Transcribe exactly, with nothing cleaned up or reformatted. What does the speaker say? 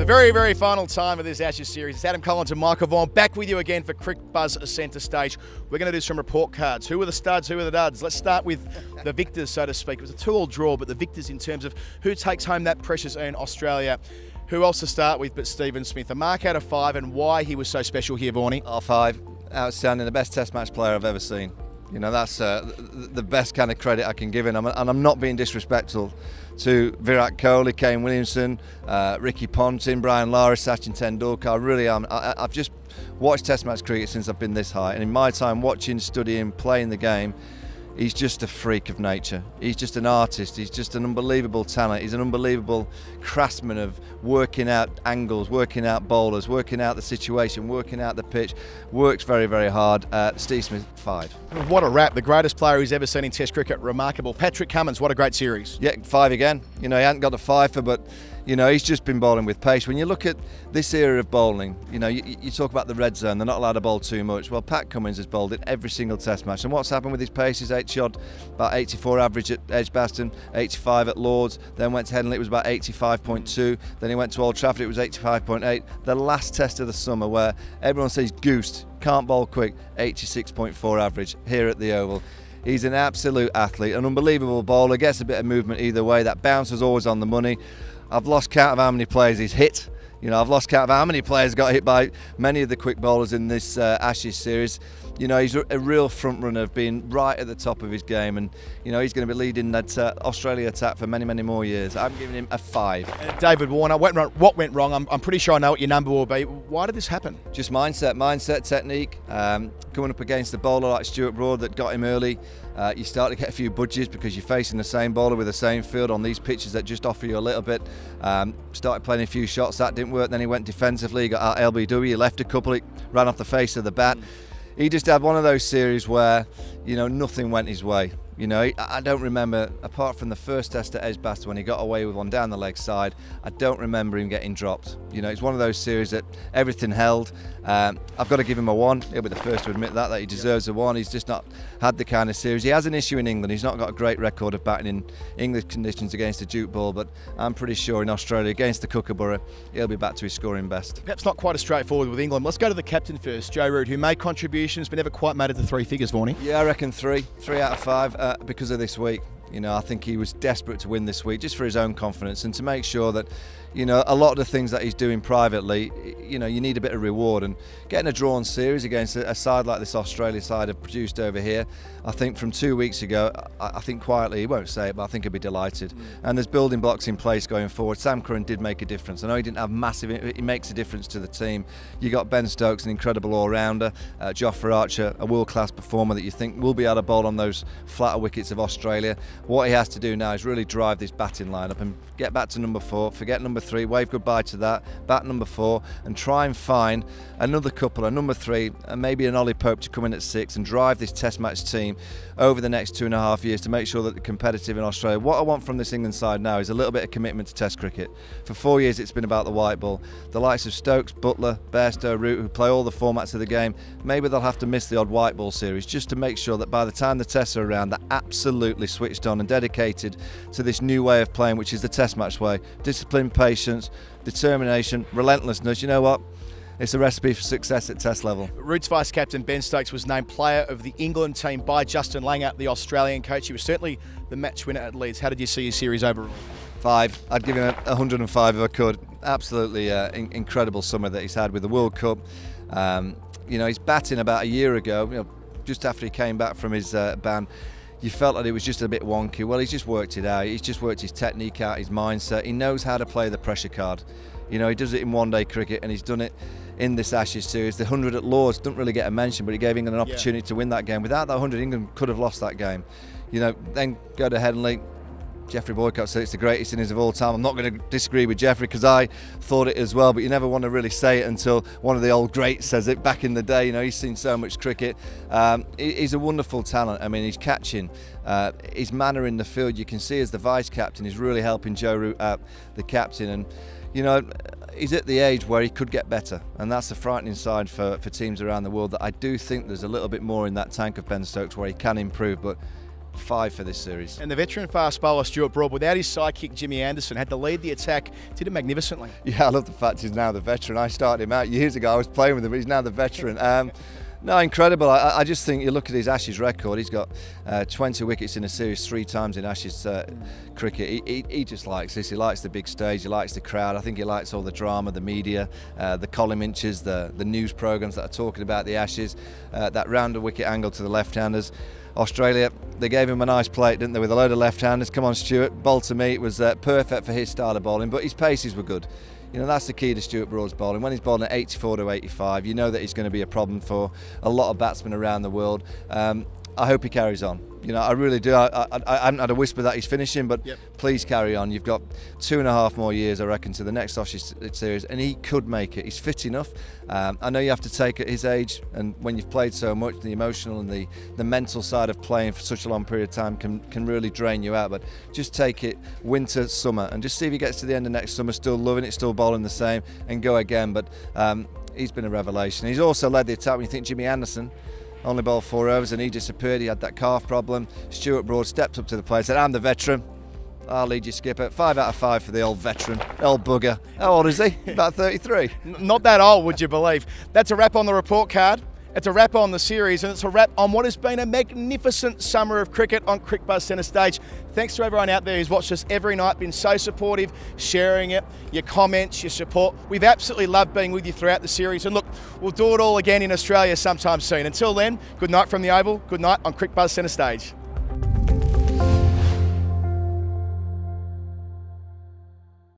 The very, very final time of this Ashes series. It's Adam Collins and Michael Vaughan back with you again for Cricket Buzz Centre Stage. We're going to do some report cards. Who are the studs, who are the duds? Let's start with the victors, so to speak. It was a two-all draw, but the victors in terms of who takes home that precious earn Australia. Who else to start with but Stephen Smith? A mark out of five, and why he was so special here, Vaughanie? Oh, five. Outstanding. The best Test match player I've ever seen. You know, that's uh, the best kind of credit I can give him. And I'm not being disrespectful to Virat Kohli, Kane Williamson, uh, Ricky Ponting, Brian Lara, Sachin Tendulkar. I really am. I, I've just watched Test match cricket since I've been this high. And in my time watching, studying, playing the game, he's just a freak of nature. He's just an artist. He's just an unbelievable talent. He's an unbelievable craftsman of working out angles, working out bowlers, working out the situation, working out the pitch. Works very, very hard. Uh, Steve Smith, five. What a rap. The greatest player he's ever seen in Test cricket. Remarkable. Patrick Cummins, what a great series. Yeah, five again. You know, he hadn't got a fifer, but you know, he's just been bowling with pace. When you look at this era of bowling, you know, you, you talk about the red zone, they're not allowed to bowl too much. Well, Pat Cummins has bowled in every single Test match. And what's happened with his pace is eighty odd, about eighty-four average at Edgbaston, eighty-five at Lords, then went to Headingley, it was about eighty-five point two, then he went to Old Trafford, it was eighty-five point eight. The last Test of the summer where everyone says goosed, can't bowl quick, eighty-six point four average here at the Oval. He's an absolute athlete, an unbelievable bowler, gets a bit of movement either way. That bounce was always on the money. I've lost count of how many players he's hit. You know, I've lost count of how many players got hit by many of the quick bowlers in this uh, Ashes series. You know, he's a real front runner of being right at the top of his game, and you know he's going to be leading that uh, Australia attack for many, many more years. I'm giving him a five. Uh, David Warner, what went, what went wrong? I'm, I'm pretty sure I know what your number will be. Why did this happen? Just mindset, mindset, technique. Um, coming up against a bowler like Stuart Broad that got him early, uh, you start to get a few budges because you're facing the same bowler with the same field on these pitches that just offer you a little bit. Um, started playing a few shots, that didn't work. Then he went defensively, got out L B W, left a couple, it ran off the face of the bat. Mm. He just had one of those series where, you know, nothing went his way. You know, I don't remember, apart from the first Test at Edgbaston when he got away with one down the leg side, I don't remember him getting dropped. You know, it's one of those series that everything held. Um, I've got to give him a one. He'll be the first to admit that, that he deserves a one. He's just not had the kind of series. He has an issue in England. He's not got a great record of batting in English conditions against the Duke ball, but I'm pretty sure in Australia against the Kookaburra, he'll be back to his scoring best. Perhaps not quite as straightforward with England. Let's go to the captain first, Joe Root, who made contributions but never quite made it to three figures, Vaughanie. Yeah, I reckon three. Three out of five uh, because of this week. You know, I think he was desperate to win this week just for his own confidence and to make sure that, you know, a lot of the things that he's doing privately, you know, you need a bit of reward. And getting a drawn series against a side like this Australia side have produced over here, I think from two weeks ago, I think quietly, he won't say it, but I think he'll be delighted. Mm. And there's building blocks in place going forward. Sam Curran did make a difference. I know he didn't have massive, he makes a difference to the team. You got Ben Stokes, an incredible all-rounder, uh, Jofra Archer, a world-class performer that you think will be able to bowl on those flatter wickets of Australia. What he has to do now is really drive this batting lineup and get back to number four, forget number three, wave goodbye to that, bat number four, and try and find another couple, a number three, and maybe an Ollie Pope to come in at six and drive this Test match team over the next two and a half years to make sure that they're competitive in Australia. What I want from this England side now is a little bit of commitment to Test cricket. For four years it's been about the white ball. The likes of Stokes, Butler, Bairstow, Root, who play all the formats of the game, maybe they'll have to miss the odd white ball series just to make sure that by the time the Tests are around, they're absolutely switched on and dedicated to this new way of playing, which is the Test match way. Discipline, patience, determination, relentlessness. You know what? It's a recipe for success at Test level. Roots vice-captain Ben Stokes was named player of the England team by Justin Langer, the Australian coach. He was certainly the match winner at Leeds. How did you see his series overall? Five. I'd give him a one hundred and five if I could. Absolutely uh, in incredible summer that he's had with the World Cup. Um, you know, he's batting about a year ago, you know, just after he came back from his uh, ban. You felt that it was just a bit wonky. Well, he's just worked it out. He's just worked his technique out, his mindset. He knows how to play the pressure card. You know, he does it in one-day cricket, and he's done it in this Ashes series. The one hundred at Lords didn't really get a mention, but he gave England an opportunity yeah. to win that game. Without that one hundred, England could have lost that game. You know, then go to Headingley. Geoffrey Boycott said it's the greatest innings of all time. I'm not going to disagree with Geoffrey because I thought it as well, but you never want to really say it until one of the old greats says it. Back in the day, you know, he's seen so much cricket. Um, he's a wonderful talent. I mean, he's catching, uh, his manner in the field, you can see as the vice-captain, he's really helping Joe Root out, the captain. And, you know, he's at the age where he could get better, and that's the frightening side for, for teams around the world, that I do think there's a little bit more in that tank of Ben Stokes where he can improve, but five for this series. And the veteran fast bowler Stuart Broad, without his sidekick Jimmy Anderson, had to lead the attack, did it magnificently. Yeah, I love the fact he's now the veteran. I started him out years ago, I was playing with him, but he's now the veteran. Um, No, incredible. I, I just think you look at his Ashes record. He's got uh, twenty wickets in a series three times in Ashes uh, cricket. He, he, he just likes this. He likes the big stage. He likes the crowd. I think he likes all the drama, the media, uh, the column inches, the, the news programmes that are talking about the Ashes, uh, that rounder wicket angle to the left-handers. Australia, they gave him a nice plate, didn't they, with a load of left-handers. Come on, Stuart. Bowl to me. It was uh, perfect for his style of bowling, but his paces were good. You know, that's the key to Stuart Broad's bowling. When he's bowling at eighty-four to eighty-five, you know that he's going to be a problem for a lot of batsmen around the world. Um, I hope he carries on. You know, I really do. I, I, I haven't had a whisper that he's finishing, but yep. Please carry on. You've got two and a half more years, I reckon, to the next Ashes series, and he could make it. He's fit enough. Um, I know you have to take at his age, and when you've played so much, the emotional and the, the mental side of playing for such a long period of time can, can really drain you out. But just take it winter, summer, and just see if he gets to the end of next summer, still loving it, still bowling the same, and go again. But um, he's been a revelation. He's also led the attack. When you think Jimmy Anderson only bowled four overs and he disappeared, he had that calf problem. Stuart Broad stepped up to the plate and said, I'm the veteran, I'll lead you, skipper. Five out of five for the old veteran, old bugger. How old is he? About thirty-three. Not that old, would you believe? That's a wrap on the report card. It's a wrap on the series, and it's a wrap on what has been a magnificent summer of cricket on CricBuzz Centre Stage. Thanks to everyone out there who's watched us every night, been so supportive, sharing it, your comments, your support. We've absolutely loved being with you throughout the series, and look, we'll do it all again in Australia sometime soon. Until then, good night from the Oval, good night on CricBuzz Centre Stage.